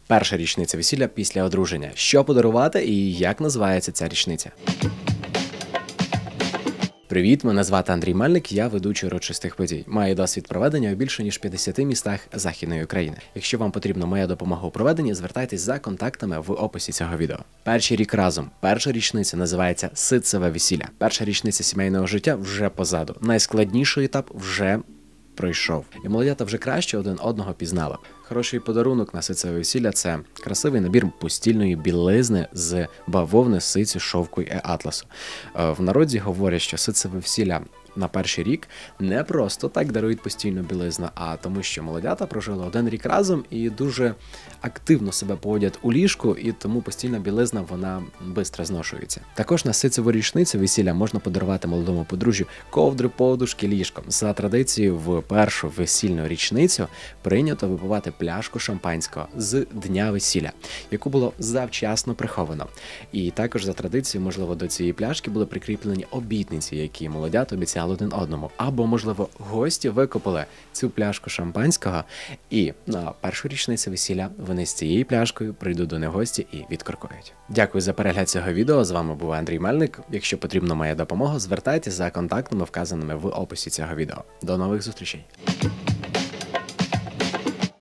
Перша річниця весілля після одруження. Що подарувати і як називається ця річниця? Привіт, мене звати Андрій Мельник, я ведучий урочистих подій. Маю досвід проведення у більше ніж 50 містах Західної України. Якщо вам потрібна моя допомога у проведенні, звертайтесь за контактами в описі цього відео. Перший рік разом. Перша річниця називається ситцеве весілля. Перша річниця сімейного життя вже позаду. Найскладніший етап вже пройшов. І молодята вже краще один одного пізнали. Хороший подарунок на ситцеве весілля – це красивий набір постільної білизни з бавовни, сиці, шовку і атласу. В народі говорять, що ситцеве весілля на перший рік не просто так дарують постільну білизну, а тому, що молодята прожили один рік разом і дуже активно себе поводять у ліжку, і тому постільна білизна, вона швидко зношується. Також на ситцеву річницю весілля можна подарувати молодому подружжю ковдри, подушки, ліжко. За традицією, в першу весільну річницю прийнято випивати пляшку шампанського з дня весілля, яку було завчасно приховано. І також за традицією, можливо, до цієї пляшки були прикріплені обітниці, які молодята обіцяли один одному. Або, можливо, гості викопали цю пляшку шампанського, і на першу річницю весілля вони з цією пляшкою прийдуть до них гості і відкоркують. Дякую за перегляд цього відео. З вами був Андрій Мельник. Якщо потрібна моя допомога, звертайтеся за контактами, вказаними в описі цього відео. До нових зустрічей!